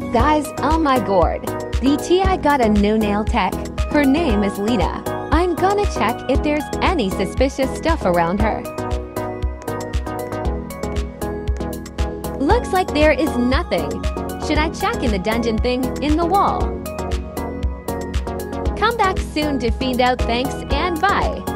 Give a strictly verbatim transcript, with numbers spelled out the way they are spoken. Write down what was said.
Guys, oh my god. D T I got a new nail tech. Her name is Lena. I'm gonna check if there's any suspicious stuff around her. Looks like there is nothing. Should I check in the dungeon thing in the wall? Come back soon to find out. Thanks and bye.